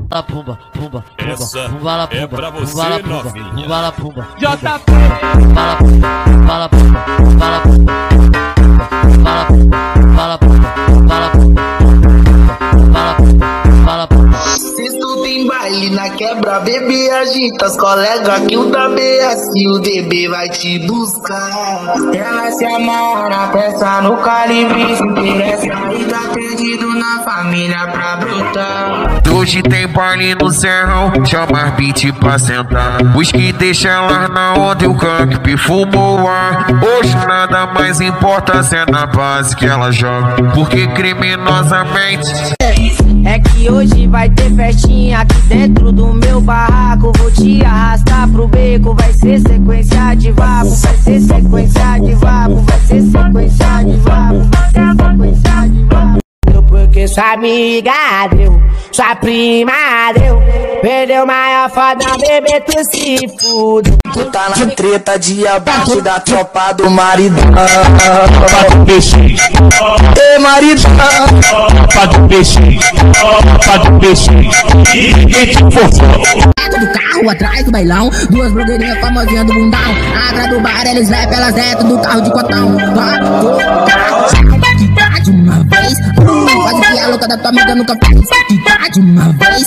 Pumba, pumba, essa pumba, la é pumba, pra você, pumba, la pumba, novinha. pumba, la pumba, JP. pumba, la pumba, pumba, la pumba, pumba, la pumba, pumba, la pumba, pumba, la pumba, pumba, la pumba, pumba, la pumba, pumba, la pumba. Se tu tem baile na quebra, bebê agita as colegas que o da BS o DB vai te buscar. Ela se amarra na peça no calibre, se interessa e tá perdido na família pra brotar. Hoje tem baile no serrão, chama as beat pra sentar. Os que deixa ela na onda e o canto perfumou o ar. Hoje nada mais importa se é na base que ela joga, porque criminosamente é que hoje vai ter festinha aqui dentro do meu barraco. Vou te arrastar pro beco, vai ser sequência de vapo. Vai ser sequência de vapo, vai ser sequência de vapo, vai ser sequência de vapo. Porque sua amiga deu, sua prima deu, perdeu maior foda, bebê, tu se fude. Tu tá na treta de abate da tropa do maridão. Tropa do peixe. Ei, maridão. Tropa do peixe. Tropa do peixe. Ninguém te forçou. Dentro do carro, atrás do bailão, duas blogueirinhas famosinhas do bundão. Atrás do bar, eles rap, elas dentro do carro de cotão. De uma vez, faz o que a louca da tua amiga nunca fez. De uma vez,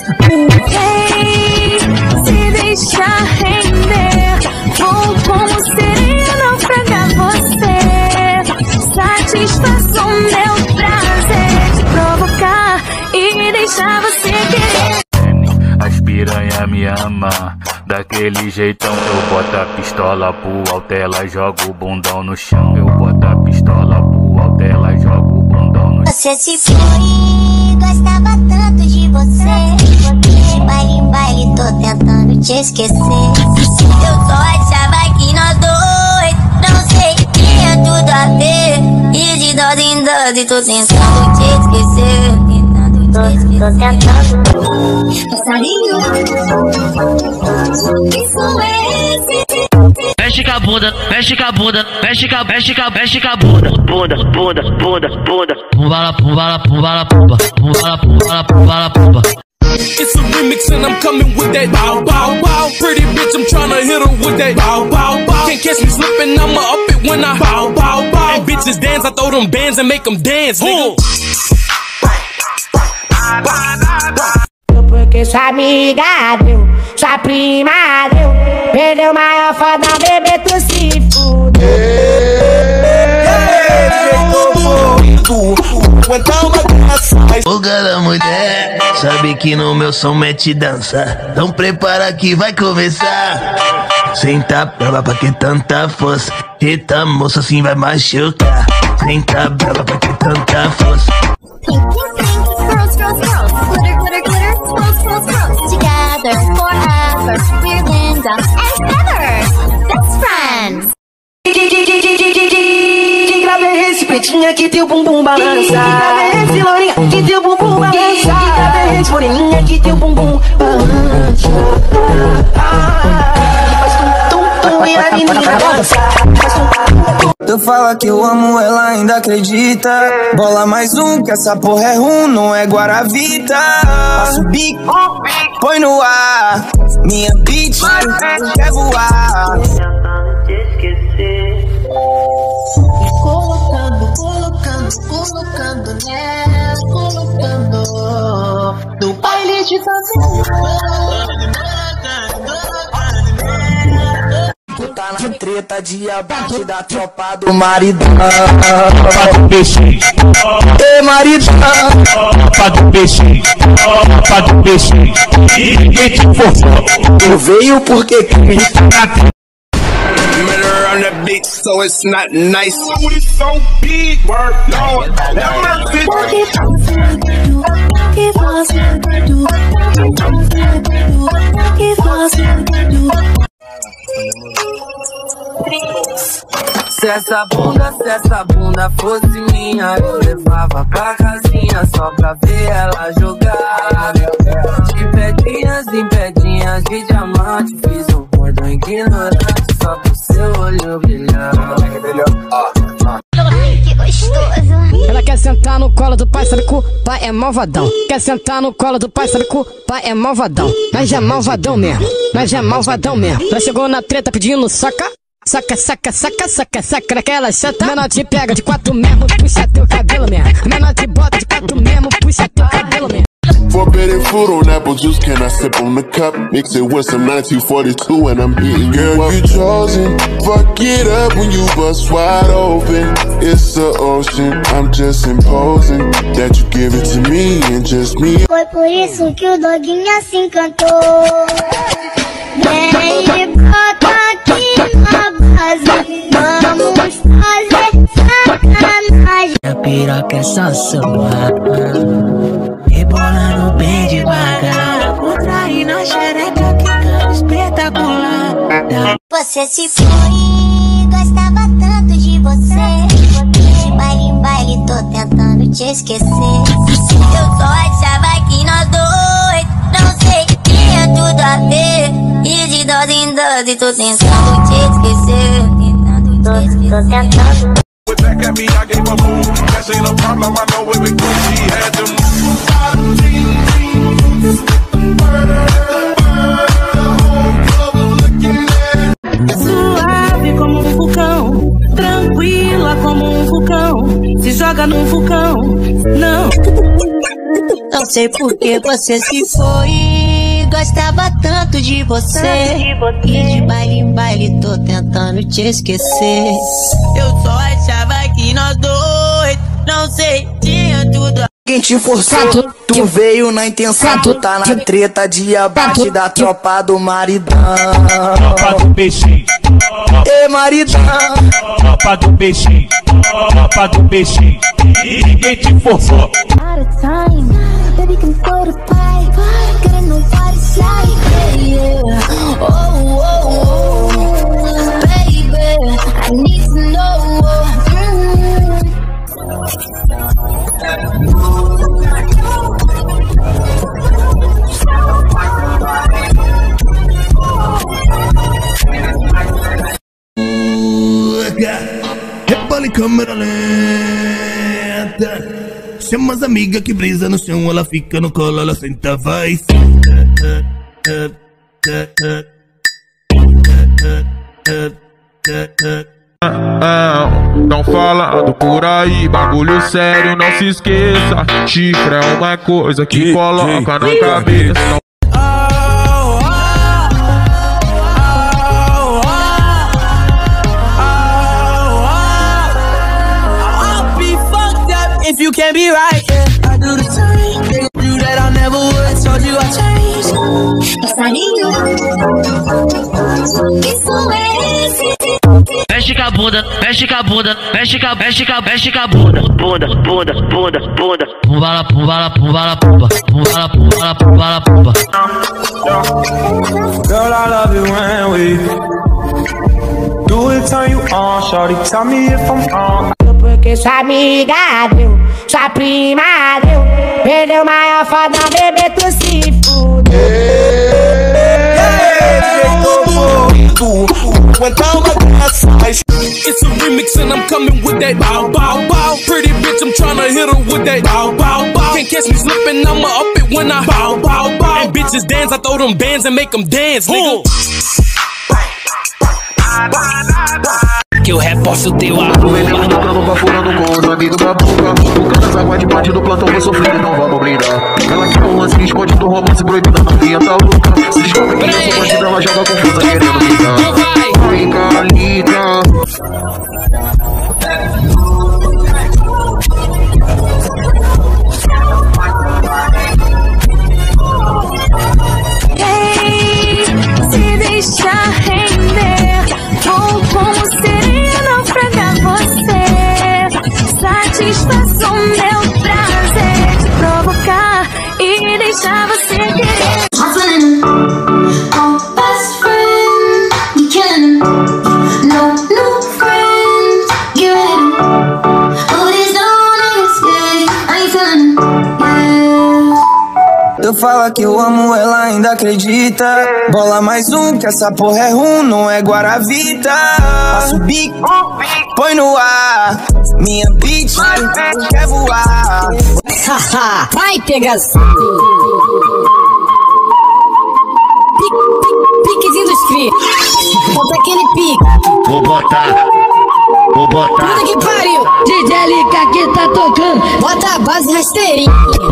se deixa render, vou como sereia naufragar você. Satisfaça o meu prazer de provocar e deixar você querer. As piranha me ama, daquele jeitão. Eu boto a pistola pro alto, ela joga o bundão no chão. Eu boto a pistola pro alto, ela joga o bundão no chão. Você se foi, gostava tanto de você. De baile em baile, tô tentando te esquecer. Eu só achava que nós dois, não sei, tinha tudo a ver. E de dose em dose, tô tentando te esquecer. Tô tentando. Passarinho, isso é esse. Mexe com a bunda, mexe com a bunda, mexe com a bunda, bunda, bunda, bunda, bunda, pumba, la pumba, la pumba, la pumba, pumba, la pumba, la pumba, la pumba. It's a remix and I'm coming with that bow, bow, bow. Pretty bitch, I'm tryna hit her with that bow, bow, bow. Can't catch me slipping, I'ma up it when I bow, bow, bow. And bitches dance, I throw them bands and make them dance, nigga. Porque sua amiga deu, sua prima deu, perdeu maior foda, bebê, tu se fude. Ô gala mulher, sabe que no meu som mete dança. Então prepara que vai começar. Senta brava pra que tanta força. Eita moça, assim vai machucar. Senta brava pra que tanta força. Pink, pink, pink, girls, girls, girls. Glitter, glitter, glitter, swirls, swirls, swirls. Together, forever, we're Linda and Heather, best friends. Grave esse pretinha que teu bumbum balança. Grave esse lourinha que teu bumbum balança. Grave esse moreninha que teu bumbum balança. Faz tum-tum e a menina dança. Faz tum-tum. Tu fala que eu amo, ela ainda acredita. Bola mais um, que essa porra é rum, não é Guaravita. Passa o bico, põe no ar. Minha bitch quer voar. Colocando nela, colocando no baile de favela. Tu tá na treta de abate da tropa do maridão. Tropa do peixe. Ei, maridão. Tropa do peixe. Tropa do peixe. Ninguém te forçou. Tu veio porque quis. On the beat, so it's not nice. It's so big, word, Lord. Se essa bunda fosse minha, eu levava pra casinha só pra ver ela jogar. De pedrinhas em pedrinhas de diamante, fiz um cordão ignorante só pro seu olho brilhar. Que gostoso. Quer sentar no colo do pai, sabe que o pai é malvadão. Quer sentar no colo do pai, sabe que o pai é malvadão. Mas é malvadão mesmo, mas é malvadão mesmo. Já chegou na treta pedindo saca. Saca, saca, saca, saca, saca naquela chata. Menor te pega de 4 mesmo, puxa teu cabelo mesmo. Menor te bota de 4 mesmo, puxa teu cabelo mesmo. Forbidden fruit on apple juice, can I sip on the cup? Mix it with some 9242 and I'm hitting. Girl, you chosen, fuck it up when you bust wide open. It's the ocean, I'm just imposing that you give it to me and just me. Foi por isso que o doguinho se encantou. Vem, bota aqui na base, vamos fazer sacanagem. A piroca é só sua, rebolando bem devagar. Contraindo a xereca, ficando espetacular. Você se foi, gostava tanto de você. De baile em baile, tô tentando te esquecer. Eu só achava que nós dois, não sei, tinha tudo a ver. E de dose em dose, tô tentando te esquecer. Tô tentando. Back at me, I gave a move. That ain't a problem, I know it would go. She had to Suave como um vulcão, tranquila como um vulcão. Se joga num vulcão, não. Não sei por que você se foi. Gostava tanto de você. E de baile em baile tô tentando te esquecer. Eu só achava que nós dois, não sei, tinha tudo. Quem te forçou, tu veio na intenção, tu tá na treta de abate da tropa do maridão. Tropa do peixe, Ê maridão, tropa do peixe, tropa do peixe. Ninguém te forçou. Rebola em câmera lenta. Chama as amigas que brisa no chão. Ela fica no colo, ela senta, vai. Não falando por aí, bagulho sério, não se esqueça. Chifre é uma coisa que coloca na cabeça. If you can't be right, yeah, I do the same. They gon' do that I never would. Told you I changed. Passarinho, isso é esse. Mexe com a bunda, mexe com a bunda, mexe com a bunda. Bunda, bunda, bunda, bunda. Pumbala, pumbala, pumbala, pumba. Pumbala, pumbala, pumbala, pumba. Girl, I love you when we do it, turn you on, shorty. Tell me if I'm wrong. Porque sua amiga deu, sua prima deu. Perdeu maior foda, bebê, tu se fudeu. It's a remix and I'm coming with that bow, bow, bow. Pretty bitch, I'm tryna hit her with that bow, bow, bow. Can't catch me slipping, I'ma up it when I bow, bow, bow. And bitches dance, I throw them bands and make them dance, nigga. Que eu reforço o teu amor. O veneno do cano bafurando com os amigos da boca. O cara das águas de parte do plantão vai sofrer, então vamos brindar. Ela que romance, esconde do romance proibido, na linha tá louca. Se descobre que eu sou bandida, ela joga confusa querendo brigar. Vem cá, liga. Hey, se deixa render. Ou como seria naufragar você. Satisfação, meu prazer te provocar e deixar você querer. Oh, best friend, fala que eu amo, ela ainda acredita. Bola mais um, que essa porra é rum, não é Guaravita. Passa o bico, põe no ar. Minha bitch quer voar. Vai pegar piquezinho dos cria. Bota aquele pique. Vou botar. Puta que pariu. DJ LK que tá tocando. Bota a base rasteirinha.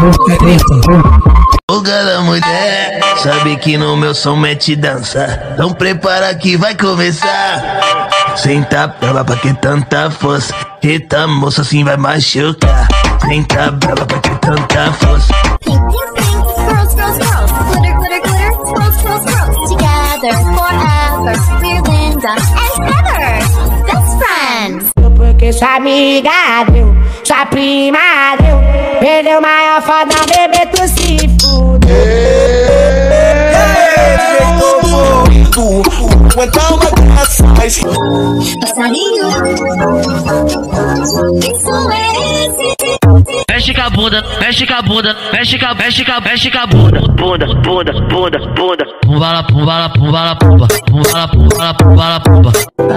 Ô gala mulher, sabe que no meu som mete dança. Então prepara que vai começar. Senta brava pra que tanta força. Eita moça, assim vai machucar. Senta brava pra que tanta força. Girls, girls, girls, glitter, glitter, glitter, swirls, swirls, swirls. Together forever, we're Linda and Heather, best friends. Porque sua amiga deu, sua prima deu, perdeu maior foda, bebê, tu se fudeu. Aguentar uma graça. Passarinho, isso é esse. Mexe com a bunda, mexe com a bunda, mexe com a bunda, bunda, bunda, bunda, bunda. Pumbala, pumbala, pumbala, pumba, pumbala, pumbala, pumbala, pumba.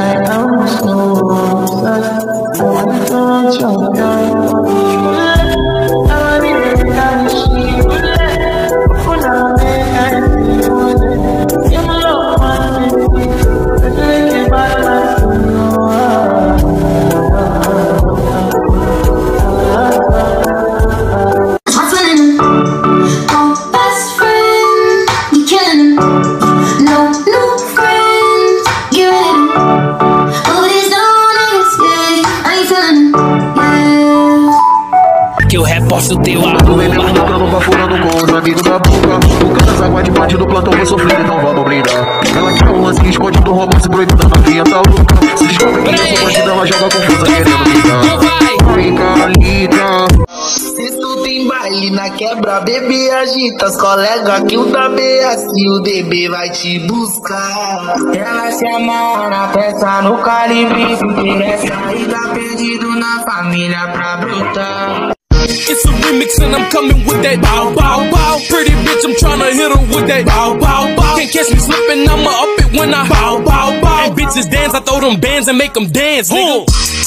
Que eu reposto teu arroba. Tô bebendo, tocando, bafurando com os amigos da boca. O cara aguarde parte do plantão, vou sofrer, então vamos brindar. Ela quer um lance escondido, romance proibido, a novinha tá louca. Se descobre que eu sou bandida, ela joga confusa, querendo brincar. Fica linda. Sexto tem baile na quebra, bebê agita as colegas que o da BS, o DB vai te buscar. Ela se amarra na peça no calibre, se quer saída perdido na família pra brotar. It's a remix and I'm coming with that bow, bow, bow. Pretty bitch, I'm tryna hit her with that bow, bow, bow. Can't catch me slipping, I'ma up it when I bow, bow, bow. And bitches dance, I throw them bands and make them dance, nigga.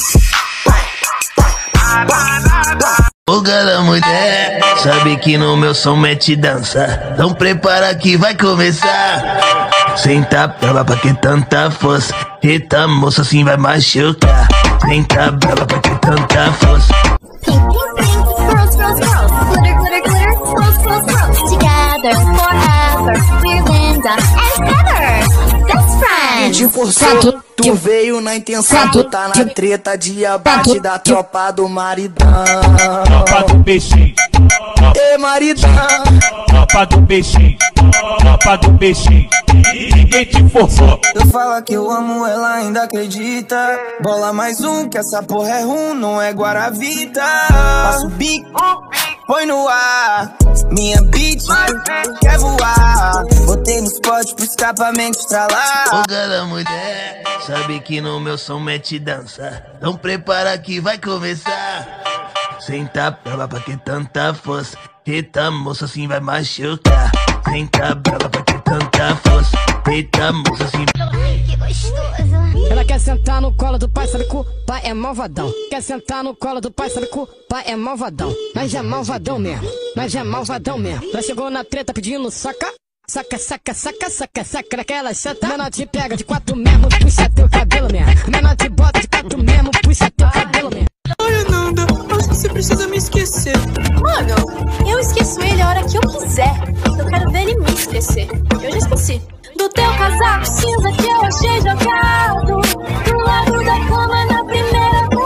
Ô gala mulher, sabe que no meu som mete dança. Então prepara que vai começar. Senta brava pra que tanta força. Eita moça, assim vai machucar. Senta brava pra que tanta força. Girls, girls, girls, glitter, glitter, glitter, swirls, swirls, swirls. Together forever, we're Linda and Heather, best friends. Te forçou, tu veio na intenção, tu tá na treta de abate da tropa do maridão. Tropa do peixe. Ei, maridão. Tropa do peixe. Tropa do peixe. Ninguém te forçou. Eu falo que eu amo, ela ainda acredita. Bola mais um, que essa porra é rum, não é Guaravita. Passa o bico, põe no ar. Minha bitch quer voar. Botei no spot pro escapamento estralar. Ô gala mulher, sabe que no meu som mete dança. Então prepara que vai começar. Senta brava pra que tanta força. Eita moça, assim vai machucar. Senta brava pra que tanta força. Eita moça, assim. Ai, que gostoso. Ela quer sentar no colo do pai, sabe que o pai é malvadão. Quer sentar no colo do pai, sabe que o pai é malvadão. Mas é malvadão mesmo, mas é malvadão mesmo. Ela chegou na treta pedindo saca. Saca, saca, saca, saca, saca daquela chata. Menor te pega de 4 mesmo, puxa teu cabelo mesmo. Menor te bota de 4 mesmo, puxa teu cabelo mesmo. Olha, Nanda, acho que você precisa me esquecer. Mano, eu esqueço ele a hora que eu quiser. Eu quero ver ele me esquecer. Eu já esqueci. Do teu casaco cinza que eu achei jogado do lado da cama na primeira vez.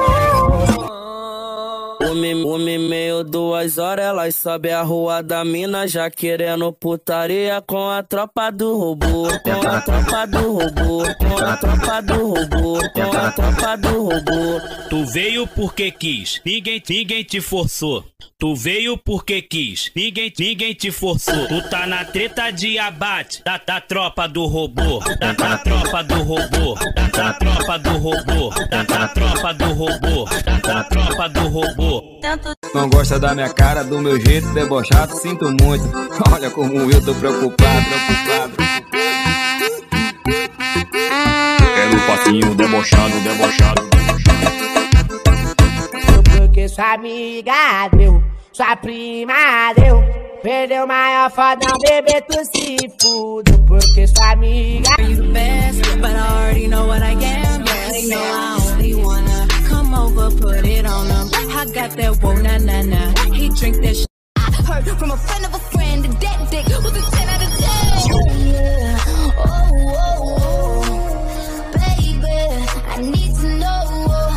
Uma meio, 2 horas, elas sobe a rua da mina, já querendo putaria com a tropa do robô. Com a tropa do robô, com a tropa do robô, com a tropa do robô. Tu veio porque quis, ninguém te forçou. Tu veio porque quis, ninguém te forçou. Tu tá na treta de abate da tropa do robô, da tropa do robô, da tropa do robô, da tropa do robô, da tropa do robô. Não gosta da minha cara do meu jeito debochado, sinto muito. Olha como eu tô preocupado. Quero o passinho debochado. Porque sua amiga deu, sua prima deu, perdeu o maior fodão, bebê, tu se fuda. Porque sua amiga But I already know what I am. They know I only wanna come over, put it on them. I got that whoa, na na na. He drink that shit. I heard from a friend of a friend that that dick was a 10 out of 10. Yeah. Oh, baby, I need to know.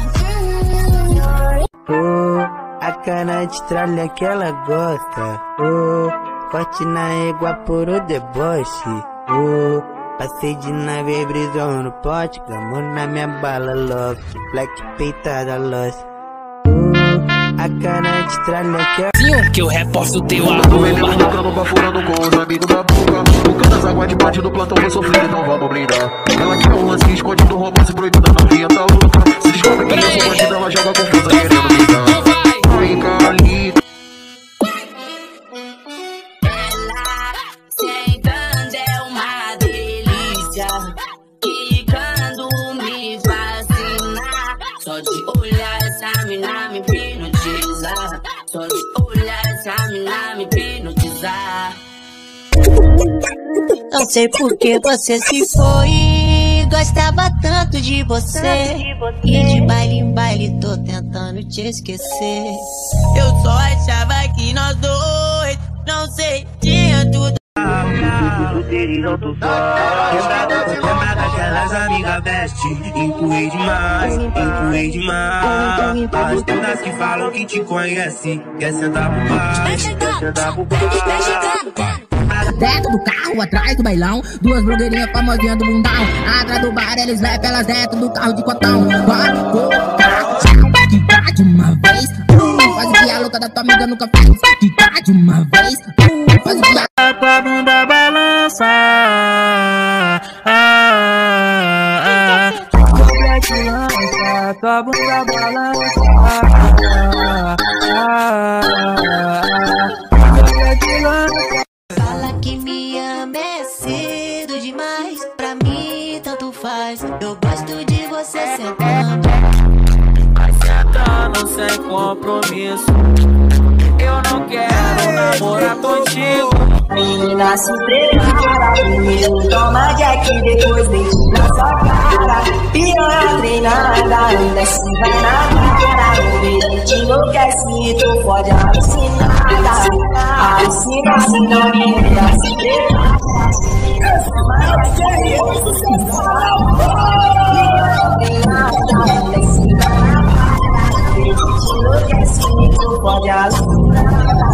a cana de tralha que ela gosta. Corte na égua puro deboche. Passei de nave brisão no pote, clamou na minha bala loft, black peitada lost. A cana de tralha que eu reposto teu Tô vendendo no cano, baforando com os amigos da boca. O cano das águas de parte do plantão vou sofrer, então vamos brindar. Ela quer um lance escondido, romance proibido, a novinha tá louca. Se descobre que eu sou bandida, ela joga confusa querendo me dar. Vem cá ali. Sentando é uma delícia, quicando me fascina. Só de olhar essa mina me hipnotiza. Só de olhar essa mina me hipnotizar. Não sei por que você se foi. Gostava tanto de você. E de baile em baile tô tentando te esquecer. Eu só achava que nós dois, não sei, tinha tudo. Lembra daquelas amigas best? Empurrei demais. As todas que falam que te conhecem, quer sentar por baixo. Dentro do carro, atrás do bailão, duas blogueirinhas famosinhas do bundão. Atrás do bar, eles vai pelas dentro do carro de cotão. Vai, quicar de uma vez. Faz o que a louca da tua amiga nunca fez. Quicar de uma vez. Faz o que a tua bunda balança. Tua bunda balança. Fala que me ama é cedo demais. Pra mim tanto faz. Eu gosto de você sentando. Vai sentando sem compromisso. Eu não quero namorar contigo. Menina, se prepara. Primeiro toma Jack, depois beije na sua cara. Piranha treinada, ainda se vai na cara. O bebê te enlouquece e tu pode alucinada. Alucina, se não menina, se prepara. Essa maior série, eu sucesso. Piranha treinada, ainda se vai na cara. O bebê te enlouquece e tu pode alucinar.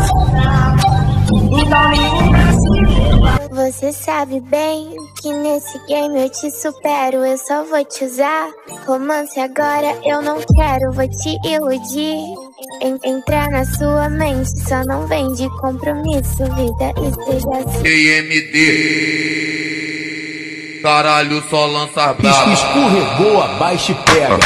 Você sabe bem que nesse game eu te supero. Eu só vou te usar. Romance agora eu não quero, vou te iludir. Entrar na sua mente, só não vem de compromisso. Vida esteja assim. EMD, caralho, só lança brava. Escorregou, abaixa e pega.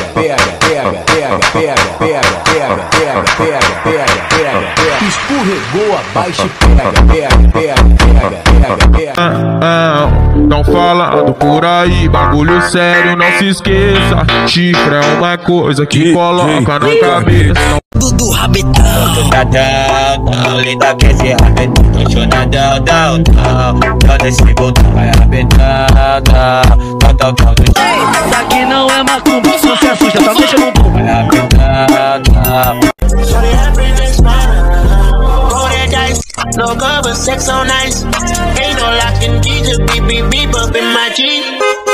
Escorregou, abaixa e pega. Não falando por aí, bagulho sério, não se esqueça. Chifre é uma coisa que coloca na cabeça. Dudu Rabetão. Linda quer ser rabetão. Tô chonadão. Só desse botão vai rabetão. Daqui não é macumba, sucesso já tá mexendo no bumbum. Vai rabetão. No cover, sex so nice. Ain't no locking keys, just beep beep beep up in my Jeep.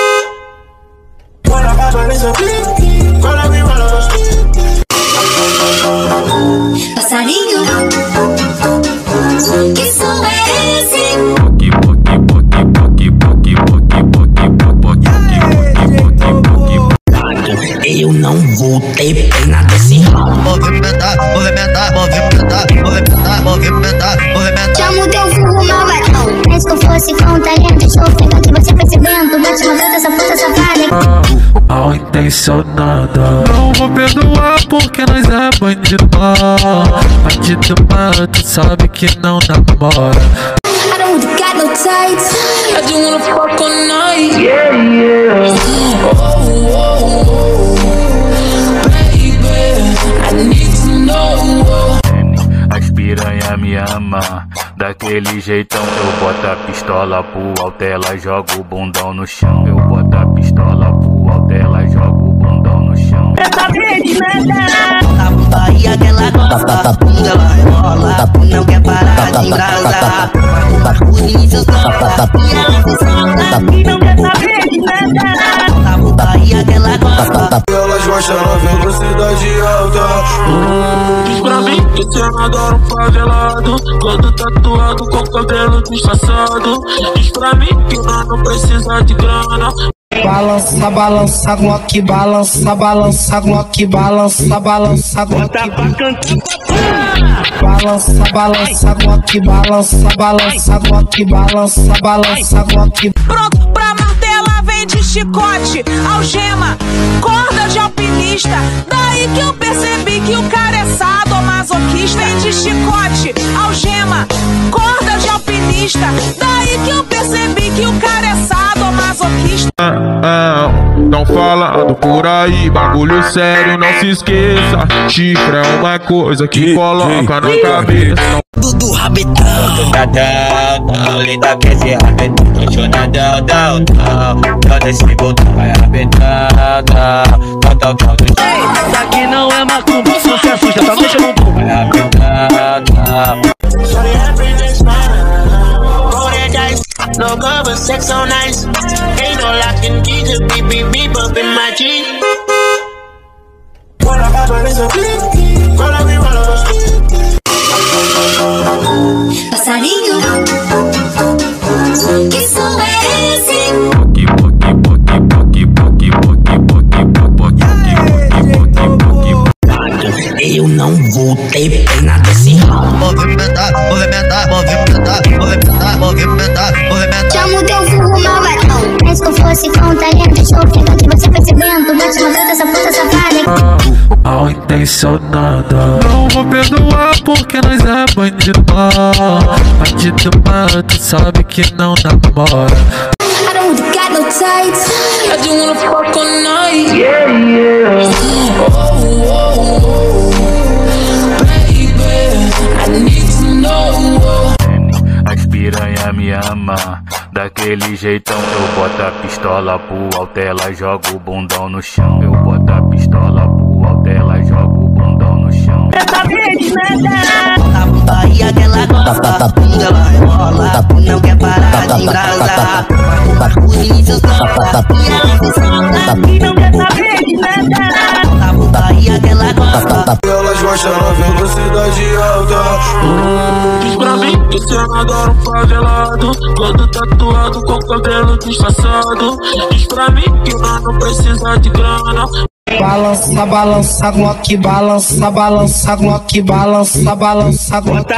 Passarinho, que som é esse? Eu não vou ter pena desse ralo. Movimentar. Chama o teu fogo malvadão. Mas se eu fosse com um talento, estou feito que você percebendo. Vou te mandar essa puta safada. Mal intencionada. Não vou vou perdoar porque nós é bandido mal. Bandido mal, tu sabe que não namora. I don't got no tights. I just wanna fuck all night. Yeah, yeah. Baby, I need to know. As piranha me ama, daquele jeitão. Eu boto a pistola pro alto, ela joga o bundão no chão. Eu boto a pistola pro alto, ela joga o bundão no chão. Essa vez nada. A putaria que ela gosta, quando ela rola, não quer parar de embrasar. Os inícios gosta, e ela se solta, e não quer saber de nada. A putaria que ela gosta. Elas gostam na velocidade alta. Diz pra mim que cê adora um favelado, todo tatuado com cabelo disfarçado. Diz pra mim que não precisa de grana. Balança, balança, Glock, balança, balança, Glock, balança, balança, Glock. Balança, balança, Glock, balança, balança, Glock, balança, balança, Glock. Pronto pra martela, vem de chicote, algema, corda de alpinista. Daí que eu percebi que o cara é sadomasoquista. Vem de chicote, algema, corda de alpinista. Daí que eu percebi que o cara é sadomasoquista. Não fala, ando por aí, bagulho sério, não se esqueça. Chifre é uma coisa que coloca na cabeça. Dudu Rabetão. Dadão, linda quer ser rabetão. Tô chonadão, dão, dão. Todo esse botão vai rabetão. Total do Ei, daqui não é macumba, sucesso já tá mexendo no pum. vai rabetão. No cover, sex so nice. Ain't no locking keys, a beep beep beep up in my G. Passarinho, que som é esse? Eu não vou ter pena desse ramo. Movimentar, movimentar, movimentar, movimentar, movimentar, movimentar. Chama o teu vulgo malvadão. Mas se eu fosse com talento, show fica que você percebendo. Vai te mandando essa puta safada. Mal intencionada. Não vou perdoar porque nós é bandido mal. Bandido mal, tu sabe que não namora. I don't got no tights. I just wanna fuck all night. Yeah, yeah. Baby, I need to know. As piranha me ama, daquele jeitão. Eu boto a pistola pro alto, ela joga o bundão no chão. Eu boto a pistola pro alto, ela joga o bundão no chão. Essa vez nada. A putaria que ela gosta, quando ela rola, não quer parar de embrasar. Os inícios gosta, e ela se solta, e não quer saber de nada. A putaria que ela gosta. Elas gostam na velocidade alta. Diz pra mim que cê adora um favelado, todo tatuado com cabelo disfarçado. Diz pra mim que não precisa de grana. Balança, balança, Glock, balança, balança, Glock, balança, balança, Glock.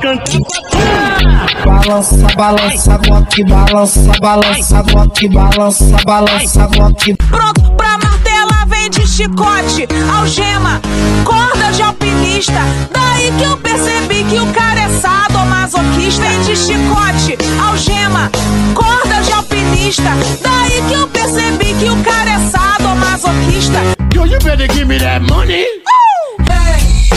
Balança, balança, Glock, balança, balança, Glock, balança, balança, Glock. Pronto pra martela, vem de chicote, algema, corda de alpinista. Daí que eu percebi que o cara é sadomasoquista. Vem de chicote, algema, corda de alpinista. Daí que eu percebi que o cara é sadomasoquista. Yo, you better give me that money. Hey,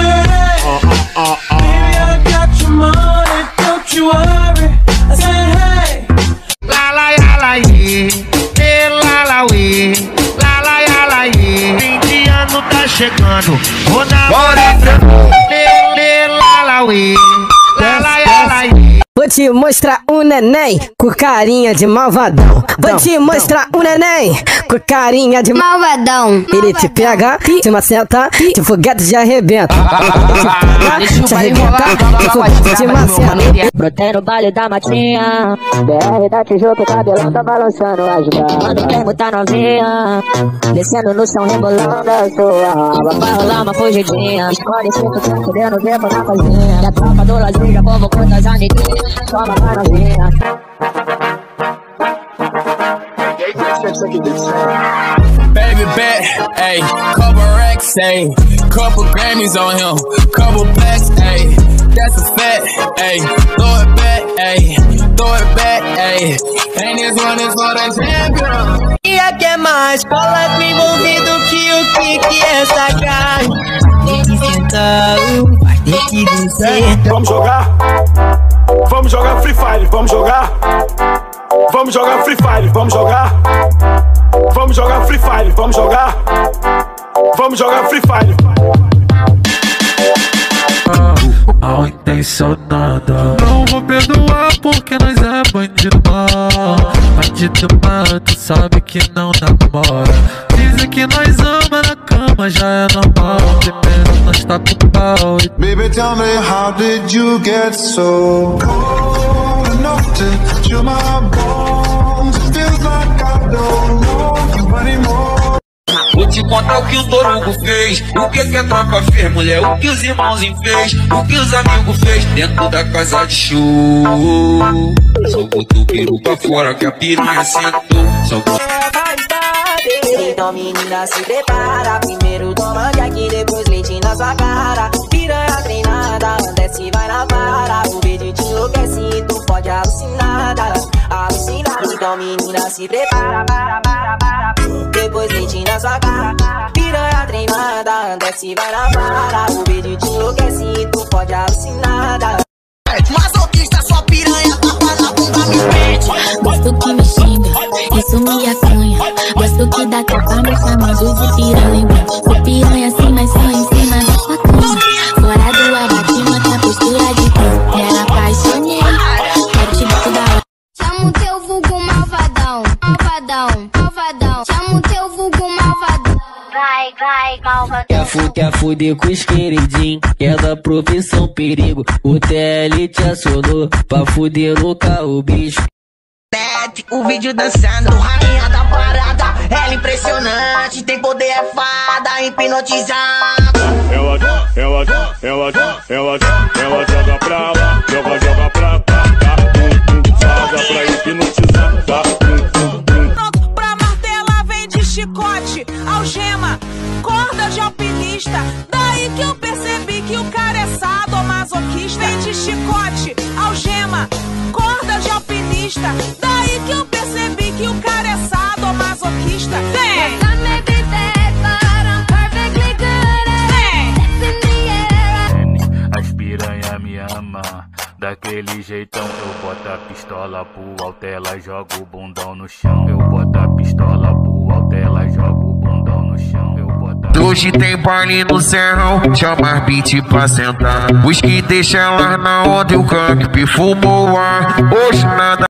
baby, I got your money, don't you worry. I said, hey. La la ya la ye, la la we, la la ya la ye. 20 anos tá chegando, vou namorar pra la la we, la la ya la ye. Vou te mostrar um neném com carinha de malvadão. Vou te mostrar um neném com carinha de malvadão. Ele te pega, te maceta, te foguete te arrebenta. Te arrebenta, te foguete te maceta. Brotei no baile da matinha, BR da Tijuca, cabelão tá balançando a jogada. Quando o termo tá novinha, descendo no chão rebolando a sua raba. Vai rolar uma fugidinha, escolhe 5 fudendo o tempo na cozinha. E a tropa do Lazinho já convocou das amiguinhas. Toma pra novinha. Pega it back, ayy. Couple racks, ayy. Couple Grammys on him, couple plaques, ayy. That's a fact, ayy. Throw it back, ayy. Throw it back, ayy. And this one is for the champion. E aqui é mais cola envolvido que o que é sacar. Tem que sentar, vai ter que descer. Vamos jogar? Vamos jogar Free Fire, vamos jogar? Vamos jogar Free Fire, vamos jogar? Vamos jogar Free Fire, vamos jogar? Vamos jogar Free Fire. Mal intencionada. Não vou perdoar porque nós é bandido mal. Bandido mal, tu sabe que não namora. Dizem que nós ama na cama, já é normal. Primeiro nós tá com pau. Baby, tell me how did you get so cold enough to chill my bones? It feels like I don't know you anymore. Vou te contar o que o Torugo fez, o que a tropa fez, mulher, o que os irmãozinhos fez, o que os amigos fez dentro da casa de show. Só botou o peru pra fora que a piranha sentou. Só botou... Então menina se prepara, primeiro toma aqui, depois leite na sua cara. Piranha treinada, desce vai na vara. O vídeo te enlouquece, tu pode alucinar, alucinar. Então menina se prepara, para. Depois leite na sua cara. Piranha treinada, desce vai na vara. O vídeo te enlouquece, tu pode alucinar. Masoquista, sua piranha, tapa na bunda, me pede. Gosto que me xinga, isso me acanha. Gosto que dá tapa me chamando de piranha. Sou piranha assim, mas só em cima da sua cama. Fora do abate, mata a postura de cão. Me apaixonei, quero te dar toda hora. Chama o teu vulgo malvadão, malvadão. Chama o teu vulgo malvadão. Vai, calma. Quer fuder com os queridinhos, é da profissão perigo. O TL te acionou pra fuder no carro, bicho. O vídeo dançando, rainha da parada. Ela impressionante, tem poder, é fada, hipnotizada. Ela joga pra lá, joga pra cá. Fada pra hipnotizar, tá? Pra martela vem de chicote, algema, corda de alpinista. Daí que eu percebi que o cara é sadomasoquista. Vem de chicote, algema, corda de alpinista. Daí que eu percebi que o cara é sadomasoquista. Vem! As piranha me ama, daquele jeitão. Eu boto a pistola pro alto, ela joga o bundão no chão. Eu boto a pistola pro alto, ela joga o bundão no chão. Eu boto... Hoje tem baile no serrão, chama as beat pra sentar. Os que deixa elas na onda e o gangue fumou ar. Hoje nada